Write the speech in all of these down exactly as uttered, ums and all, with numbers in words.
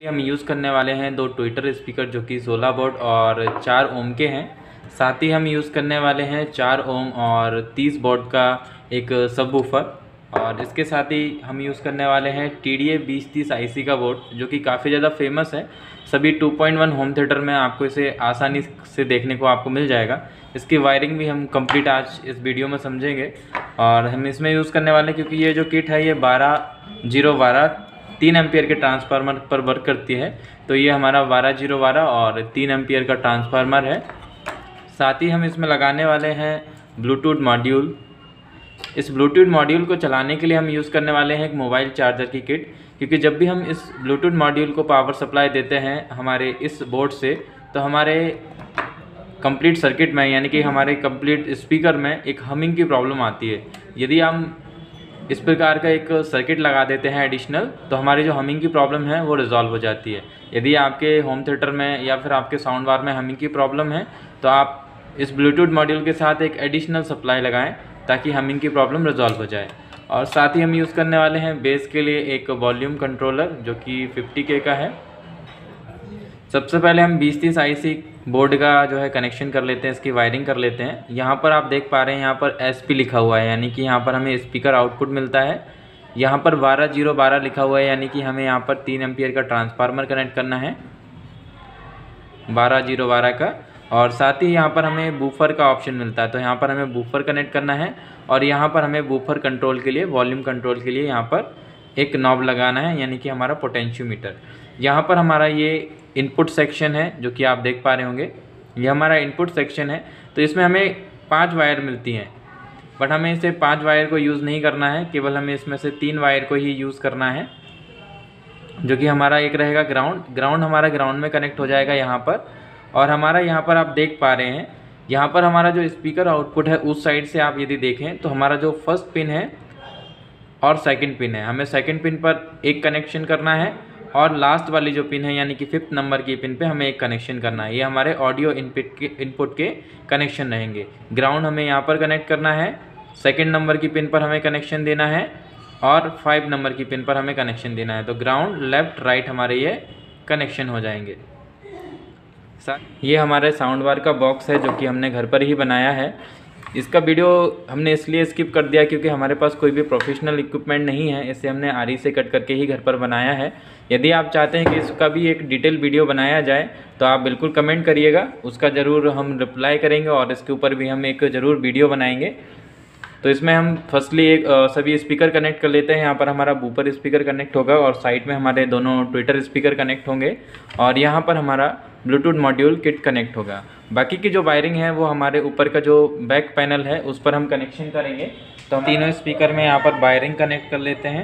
हम यूज़ करने वाले हैं दो ट्विटर स्पीकर जो कि सोलह वोल्ट और चार ओम के हैं। साथ ही हम यूज़ करने वाले हैं चार ओम और तीस वोल्ट का एक सबवूफर, और इसके साथ ही हम यूज़ करने वाले हैं टी डी ए बीस तीस आई सी का बोर्ड जो कि काफ़ी ज़्यादा फेमस है। सभी two point one home theatre में आपको इसे आसानी से देखने को आपको मिल जाएगा। इसकी वायरिंग भी हम कंप्लीट आज इस वीडियो में समझेंगे, और हम इसमें यूज़ करने वाले क्योंकि ये जो किट है ये बारह जीरो बारह तीन एम्पियर के ट्रांसफार्मर पर वर्क करती है, तो ये हमारा बारह जीरो बारह और तीन एम्पियर का ट्रांसफार्मर है। साथ ही हम इसमें लगाने वाले हैं ब्लूटूथ मॉड्यूल। इस ब्लूटूथ मॉड्यूल को चलाने के लिए हम यूज़ करने वाले हैं एक मोबाइल चार्जर की किट, क्योंकि जब भी हम इस ब्लूटूथ मॉड्यूल को पावर सप्लाई देते हैं हमारे इस बोर्ड से, तो हमारे कंप्लीट सर्किट में यानी कि हमारे कंप्लीट स्पीकर में एक हमिंग की प्रॉब्लम आती है। यदि हम इस प्रकार का एक सर्किट लगा देते हैं एडिशनल, तो हमारी जो हमिंग की प्रॉब्लम है वो रिजॉल्व हो जाती है। यदि आपके होम थिएटर में या फिर आपके साउंड बार में हमिंग की प्रॉब्लम है, तो आप इस ब्लूटूथ मॉड्यूल के साथ एक एडिशनल सप्लाई लगाएं ताकि हमिंग की प्रॉब्लम रिजॉल्व हो जाए। और साथ ही हम यूज़ करने वाले हैं बेस के लिए एक वॉल्यूम कंट्रोलर जो कि फिफ्टी के का है। सबसे पहले हम बीस तीस आई सी बोर्ड का जो है कनेक्शन कर लेते हैं, इसकी वायरिंग कर लेते हैं। यहाँ पर आप देख पा रहे हैं यहाँ पर एस पी लिखा हुआ है, यानी कि यहाँ पर हमें स्पीकर आउटपुट मिलता है। यहाँ पर बारह जीरो बारह लिखा हुआ है, यानी कि हमें यहाँ पर तीन एम्पियर का ट्रांसफार्मर कनेक्ट करना है बारह जीरो बारह का। और साथ ही यहाँ पर हमें बूफर का ऑप्शन मिलता है, तो यहाँ पर हमें बूफर कनेक्ट करना है। और यहाँ पर हमें बूफर कंट्रोल के लिए, वॉल्यूम कंट्रोल के लिए यहाँ पर एक नॉब लगाना है, यानी कि हमारा पोटेंशियोमीटर। यहाँ पर हमारा ये इनपुट सेक्शन है जो कि आप देख पा रहे होंगे, ये हमारा इनपुट सेक्शन है। तो इसमें हमें पांच वायर मिलती हैं, बट हमें इसे पांच वायर को यूज़ नहीं करना है, केवल हमें इसमें से तीन वायर को ही यूज़ करना है, जो कि हमारा एक रहेगा ग्राउंड। ग्राउंड हमारा ग्राउंड में कनेक्ट हो जाएगा यहाँ पर। और हमारा यहाँ पर आप देख पा रहे हैं, यहाँ पर हमारा जो स्पीकर आउटपुट है उस साइड से आप यदि देखें तो हमारा जो फर्स्ट पिन है और सेकंड पिन है, हमें सेकंड पिन पर एक कनेक्शन करना है, और लास्ट वाली जो पिन है यानी कि फिफ्थ नंबर की पिन पे हमें एक कनेक्शन करना है। ये हमारे ऑडियो इनपुट के इनपुट के कनेक्शन रहेंगे। ग्राउंड हमें यहाँ पर कनेक्ट करना है, सेकंड नंबर की पिन पर हमें कनेक्शन देना है, और फाइव नंबर की पिन पर हमें कनेक्शन देना है। तो ग्राउंड लेफ्ट राइट हमारे ये कनेक्शन हो जाएंगे। ये हमारे साउंड बार का बॉक्स है जो कि हमने घर पर ही बनाया है। इसका वीडियो हमने इसलिए स्किप कर दिया क्योंकि हमारे पास कोई भी प्रोफेशनल इक्विपमेंट नहीं है, इसे हमने आरी से कट करके ही घर पर बनाया है। यदि आप चाहते हैं कि इसका भी एक डिटेल वीडियो बनाया जाए तो आप बिल्कुल कमेंट करिएगा, उसका ज़रूर हम रिप्लाई करेंगे और इसके ऊपर भी हम एक ज़रूर वीडियो बनाएंगे। तो इसमें हम फर्स्टली एक आ, सभी स्पीकर कनेक्ट कर लेते हैं। यहाँ पर हमारा बूफर स्पीकर कनेक्ट होगा और साइड में हमारे दोनों ट्विटर स्पीकर कनेक्ट होंगे, और यहाँ पर हमारा ब्लूटूथ मॉड्यूल किट कनेक्ट होगा। बाकी की जो वायरिंग है वो हमारे ऊपर का जो बैक पैनल है उस पर हम कनेक्शन करेंगे। तो हम तीनों स्पीकर में यहाँ पर वायरिंग कनेक्ट कर लेते हैं।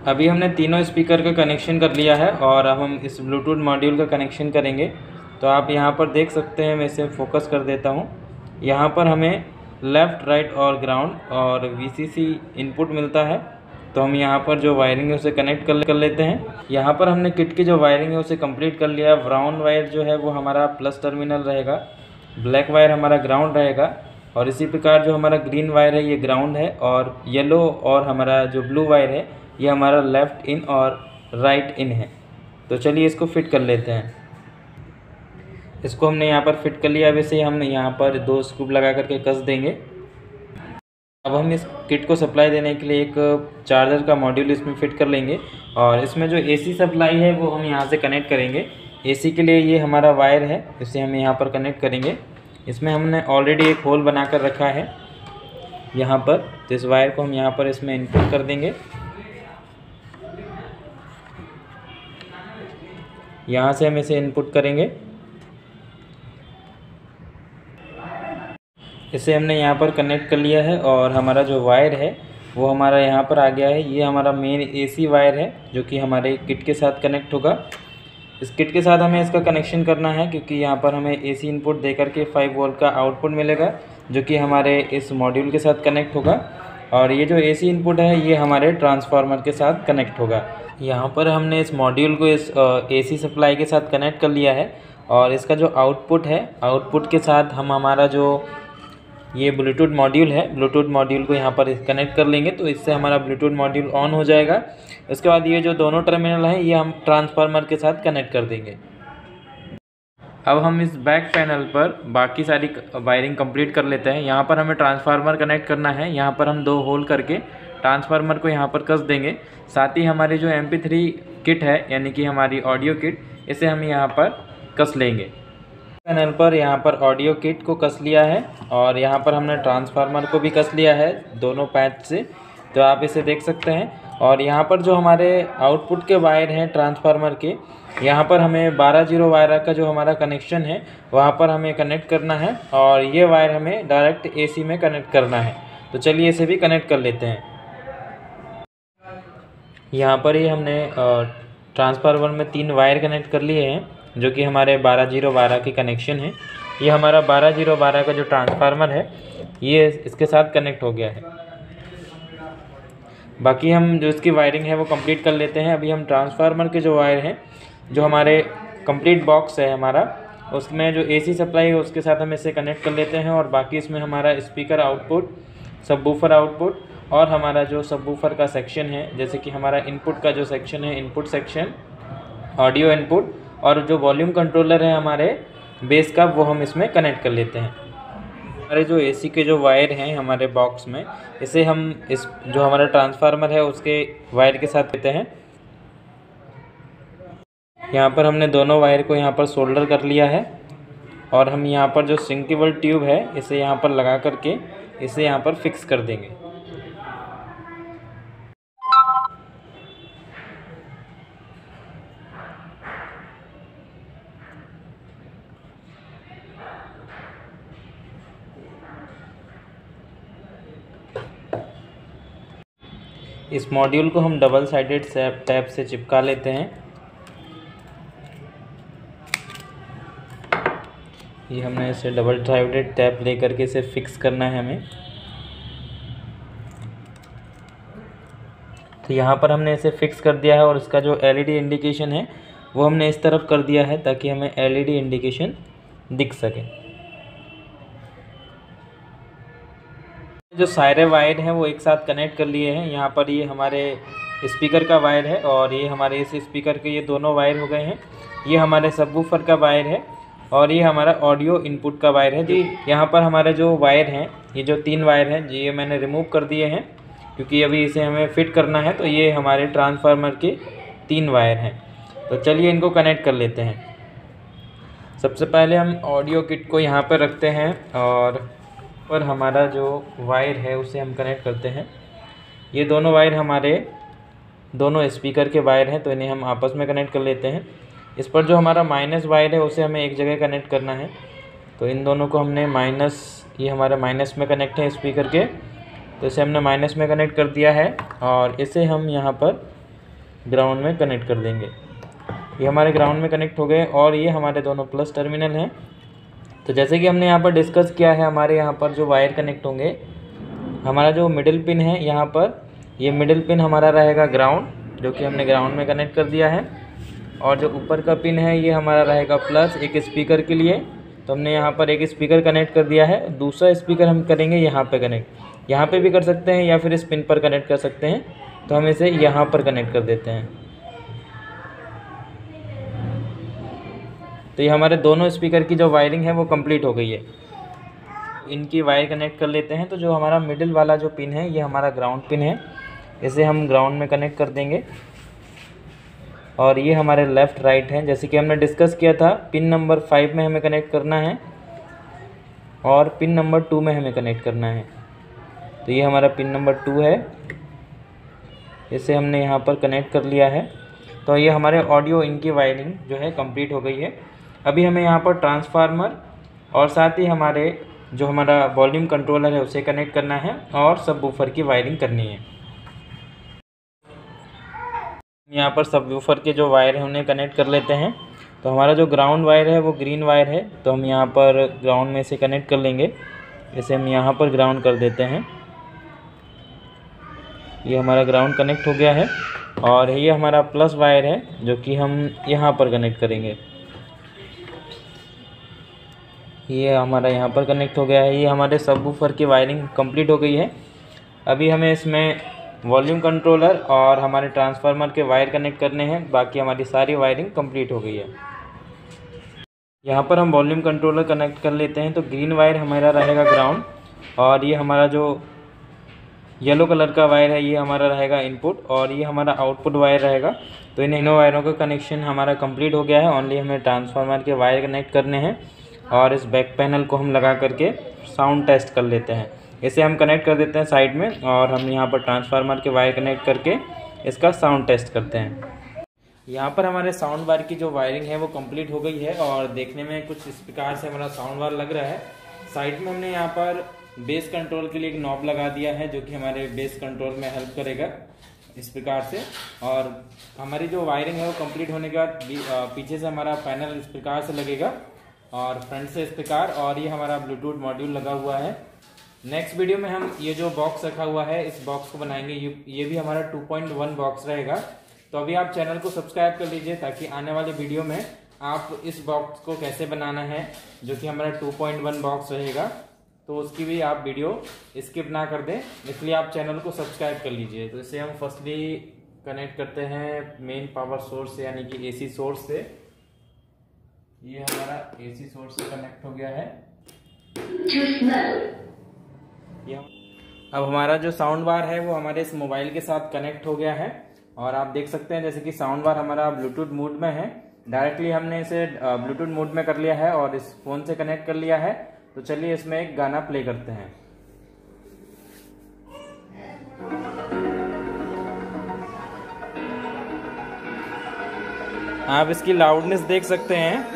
अभी हमने तीनों स्पीकर का कनेक्शन कर लिया है और अब हम इस ब्लूटूथ मॉड्यूल का कनेक्शन करेंगे। तो आप यहाँ पर देख सकते हैं, मैं इसे फोकस कर देता हूँ। यहाँ पर हमें लेफ़्ट, राइट और ग्राउंड और वीसीसी इनपुट मिलता है। तो हम यहाँ पर जो वायरिंग है उसे कनेक्ट कर कर लेते हैं। यहाँ पर हमने किट की जो वायरिंग है उसे कंप्लीट कर लिया। ब्राउन वायर जो है वो हमारा प्लस टर्मिनल रहेगा, ब्लैक वायर हमारा ग्राउंड रहेगा और इसी प्रकार जो हमारा ग्रीन वायर है ये ग्राउंड है और येलो और हमारा जो ब्लू वायर है ये हमारा लेफ़्ट इन और राइट इन है। तो चलिए इसको फिट कर लेते हैं। इसको हमने यहाँ पर फिट कर लिया। अब इसे हम यहाँ पर दो स्क्रू लगा करके कस देंगे। अब हम इस किट को सप्लाई देने के लिए एक चार्जर का मॉड्यूल इसमें फ़िट कर लेंगे और इसमें जो एसी सप्लाई है वो हम यहाँ से कनेक्ट करेंगे। एसी के लिए ये हमारा वायर है, इसे हम यहाँ पर कनेक्ट करेंगे। इसमें हमने ऑलरेडी एक होल बना कर रखा है यहाँ पर, तो इस वायर को हम यहाँ पर इसमें इनपुट कर देंगे। यहाँ से हम इसे इनपुट करेंगे। इसे हमने यहाँ पर कनेक्ट कर लिया है और हमारा जो वायर है वो हमारा यहाँ पर आ गया है। ये हमारा मेन एसी वायर है जो कि हमारे किट के साथ कनेक्ट होगा। इस किट के साथ हमें इसका कनेक्शन करना है क्योंकि यहाँ पर हमें एसी इनपुट दे करके फाइव वोल्ट का आउटपुट मिलेगा जो कि हमारे इस मॉड्यूल के साथ कनेक्ट होगा और ये जो एसी इनपुट है ये हमारे ट्रांसफार्मर के साथ कनेक्ट होगा। यहाँ पर हमने इस मॉड्यूल को इस एसी सप्लाई के साथ कनेक्ट कर लिया है और इसका जो आउटपुट है, आउटपुट के साथ हम हमारा जो ये ब्लूटूथ मॉड्यूल है, ब्लूटूथ मॉड्यूल को यहाँ पर कनेक्ट कर लेंगे। तो इससे हमारा ब्लूटूथ मॉड्यूल ऑन हो जाएगा। इसके बाद ये जो दोनों टर्मिनल हैं ये हम ट्रांसफार्मर के साथ कनेक्ट कर देंगे। अब हम इस बैक पैनल पर बाकी सारी वायरिंग कंप्लीट कर लेते हैं। यहाँ पर हमें ट्रांसफार्मर कनेक्ट करना है। यहाँ पर हम दो होल करके ट्रांसफार्मर को यहाँ पर कस देंगे। साथ ही हमारी जो एम पी थ्री किट है यानी कि हमारी ऑडियो किट, इसे हम यहाँ पर कस लेंगे। पैनल पर यहाँ पर ऑडियो किट को कस लिया है और यहाँ पर हमने ट्रांसफार्मर को भी कस लिया है दोनों पैच से, तो आप इसे देख सकते हैं। और यहाँ पर जो हमारे आउटपुट के वायर हैं ट्रांसफार्मर के, यहाँ पर हमें बारह जीरो वायर का जो हमारा कनेक्शन है वहाँ पर हमें कनेक्ट करना है और ये वायर हमें डायरेक्ट एसी में कनेक्ट करना है। तो चलिए इसे भी कनेक्ट कर लेते हैं। यहाँ पर ही हमने ट्रांसफार्मर में तीन वायर कनेक्ट कर लिए हैं जो कि हमारे बारह जीरो बारह के कनेक्शन है। ये हमारा बारह जीरो बारह का जो ट्रांसफार्मर है ये इसके साथ कनेक्ट हो गया है। बाकी हम जो इसकी वायरिंग है वो कंप्लीट कर लेते हैं। अभी हम ट्रांसफार्मर के जो वायर हैं, जो हमारे कंप्लीट बॉक्स है हमारा, उसमें जो एसी सप्लाई है उसके साथ हम इसे कनेक्ट कर लेते हैं और बाकी इसमें हमारा स्पीकर आउटपुट, सबवूफर आउटपुट और हमारा जो सबवूफर का सेक्शन है, जैसे कि हमारा इनपुट का जो सेक्शन है, इनपुट सेक्शन, ऑडियो इनपुट और जो वॉल्यूम कंट्रोलर है हमारे बेस का, वो हम इसमें कनेक्ट कर लेते हैं। हमारे जो एसी के जो वायर हैं हमारे बॉक्स में, इसे हम इस जो हमारा ट्रांसफार्मर है उसके वायर के साथ देते हैं। यहाँ पर हमने दोनों वायर को यहाँ पर सोल्डर कर लिया है और हम यहाँ पर जो सिंकेबल ट्यूब है इसे यहाँ पर लगा करके इसे यहाँ पर फिक्स कर देंगे। इस मॉड्यूल को हम डबल साइडेड टैप से चिपका लेते हैं। ये हमने इसे डबल साइडेड टैप ले करके इसे फिक्स करना है हमें। तो यहाँ पर हमने इसे फिक्स कर दिया है और इसका जो एलईडी इंडिकेशन है वो हमने इस तरफ कर दिया है ताकि हमें एलईडी इंडिकेशन दिख सके। जो सारे वायर हैं वो एक साथ कनेक्ट कर लिए हैं। यहाँ पर ये हमारे स्पीकर का वायर है और ये हमारे इस स्पीकर के ये दोनों वायर हो गए हैं। ये हमारे सबवूफर का वायर है और ये हमारा ऑडियो इनपुट का वायर है जी। यहाँ पर हमारे जो वायर हैं, ये जो तीन वायर हैं जी, ये मैंने रिमूव कर दिए हैं क्योंकि अभी इसे हमें फिट करना है। तो ये हमारे ट्रांसफार्मर के तीन वायर हैं। तो चलिए इनको कनेक्ट कर लेते हैं। सबसे पहले हम ऑडियो किट को यहाँ पर रखते हैं और पर हमारा जो वायर है उसे हम कनेक्ट करते हैं। ये दोनों वायर हमारे दोनों स्पीकर के वायर हैं, तो इन्हें हम आपस में कनेक्ट कर लेते हैं। इस पर जो हमारा माइनस वायर है उसे हमें एक जगह कनेक्ट करना है। तो इन दोनों को हमने माइनस, ये हमारे माइनस में कनेक्ट है स्पीकर के, तो इसे हमने माइनस में कनेक्ट कर दिया है और इसे हम यहाँ पर ग्राउंड में कनेक्ट कर देंगे। ये हमारे ग्राउंड में कनेक्ट हो गए और ये हमारे दोनों प्लस टर्मिनल हैं। तो जैसे कि हमने यहाँ पर डिस्कस किया है, हमारे यहाँ पर जो वायर कनेक्ट होंगे, हमारा जो मिडिल पिन है यहाँ पर, ये मिडिल पिन हमारा रहेगा ग्राउंड, जो कि हमने ग्राउंड में कनेक्ट कर दिया है। और जो ऊपर का पिन है ये हमारा रहेगा प्लस, एक स्पीकर के लिए। तो हमने यहाँ पर एक स्पीकर कनेक्ट कर दिया है। दूसरा स्पीकर हम करेंगे यहाँ पे कनेक्ट, यहाँ पे भी कर सकते हैं या फिर इस पिन पर कनेक्ट कर सकते हैं। तो हम इसे यहाँ पर कनेक्ट कर देते हैं। तो ये हमारे दोनों स्पीकर की जो वायरिंग है वो कंप्लीट हो गई है। इनकी वायर कनेक्ट कर लेते हैं। तो जो हमारा मिडिल वाला जो पिन है ये हमारा ग्राउंड पिन है, इसे हम ग्राउंड में कनेक्ट कर देंगे। और ये हमारे लेफ़्ट राइट हैं, जैसे कि हमने डिस्कस किया था, पिन नंबर फाइव में हमें कनेक्ट करना है और पिन नंबर टू में हमें कनेक्ट करना है। तो ये हमारा पिन नंबर टू है, इसे हमने यहाँ पर कनेक्ट कर लिया है। तो ये हमारे ऑडियो इनकी वायरिंग जो है कंप्लीट हो गई है। अभी हमें यहाँ पर ट्रांसफार्मर और साथ ही हमारे जो हमारा वॉल्यूम कंट्रोलर है उसे कनेक्ट करना है और सबवूफर की वायरिंग करनी है। यहाँ पर सबवूफर के जो वायर हैं उन्हें कनेक्ट कर लेते हैं। तो हमारा जो ग्राउंड वायर है वो ग्रीन वायर है, तो हम यहाँ पर ग्राउंड में इसे कनेक्ट कर लेंगे। इसे हम यहाँ पर ग्राउंड कर देते हैं। ये हमारा ग्राउंड कनेक्ट हो गया है। और ये हमारा प्लस वायर है जो कि हम यहाँ पर कनेक्ट करेंगे। ये हमारा यहाँ पर कनेक्ट हो गया है। ये हमारे सबवूफर की वायरिंग कंप्लीट हो गई है। अभी हमें इसमें वॉल्यूम कंट्रोलर और हमारे ट्रांसफार्मर के वायर कनेक्ट करने हैं। बाकी हमारी सारी वायरिंग कंप्लीट हो गई है। यहाँ पर हम वॉल्यूम कंट्रोलर कनेक्ट कर लेते हैं। तो ग्रीन वायर हमारा रहेगा ग्राउंड और ये हमारा जो येलो कलर का वायर है ये हमारा रहेगा इनपुट और ये हमारा आउटपुट वायर रहेगा। तो इन तीनों वायरों का कनेक्शन हमारा कंप्लीट हो गया है। ओनली हमें ट्रांसफार्मर के वायर कनेक्ट करने हैं और इस बैक पैनल को हम लगा करके साउंड टेस्ट कर लेते हैं। इसे हम कनेक्ट कर देते हैं साइड में और हम यहाँ पर ट्रांसफार्मर के वायर कनेक्ट करके इसका साउंड टेस्ट करते हैं। यहाँ पर हमारे साउंड बार की जो वायरिंग है वो कंप्लीट हो गई है और देखने में कुछ इस प्रकार से हमारा साउंड बार लग रहा है। साइड में हमने यहाँ पर बेस कंट्रोल के लिए एक नॉब लगा दिया है जो कि हमारे बेस कंट्रोल में हेल्प करेगा इस प्रकार से। और हमारी जो वायरिंग है वो कंप्लीट होने के बाद पीछे से हमारा पैनल इस प्रकार से लगेगा और फ्रंट से इस प्रकार, और ये हमारा ब्लूटूथ मॉड्यूल लगा हुआ है। नेक्स्ट वीडियो में हम ये जो बॉक्स रखा हुआ है इस बॉक्स को बनाएंगे। ये भी हमारा टू पॉइंट वन बॉक्स रहेगा। तो अभी आप चैनल को सब्सक्राइब कर लीजिए ताकि आने वाले वीडियो में आप इस बॉक्स को कैसे बनाना है जो कि हमारा टू पॉइंट वन बॉक्स रहेगा, तो उसकी भी आप वीडियो स्किप ना कर दें, इसलिए आप चैनल को सब्सक्राइब कर लीजिए। तो इसे हम फर्स्टली कनेक्ट करते हैं मेन पावर सोर्स से, यानी कि एसी सोर्स से। ये हमारा एसी सोर्स से कनेक्ट हो गया है। ये अब हमारा जो साउंड बार है वो हमारे इस मोबाइल के साथ कनेक्ट हो गया है और आप देख सकते हैं जैसे कि साउंड बार हमारा ब्लूटूथ मोड में है। डायरेक्टली हमने इसे ब्लूटूथ मोड में कर लिया है और इस फोन से कनेक्ट कर लिया है। तो चलिए इसमें एक गाना प्ले करते हैं। आप इसकी लाउडनेस देख सकते हैं।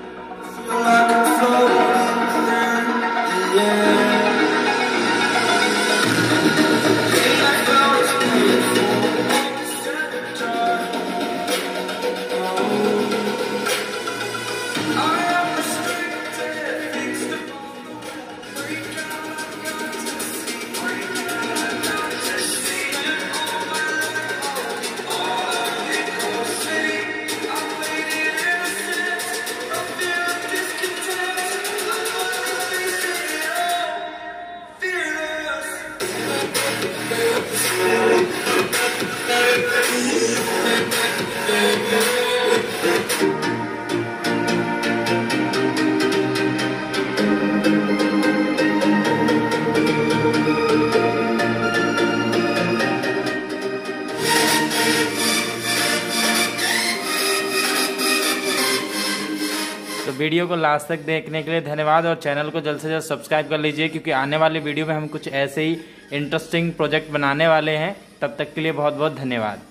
तो वीडियो को लास्ट तक देखने के लिए धन्यवाद और चैनल को जल्द से जल्द सब्सक्राइब कर लीजिए, क्योंकि आने वाले वीडियो में हम कुछ ऐसे ही इंटरेस्टिंग प्रोजेक्ट बनाने वाले हैं। तब तक के लिए बहुत बहुत धन्यवाद।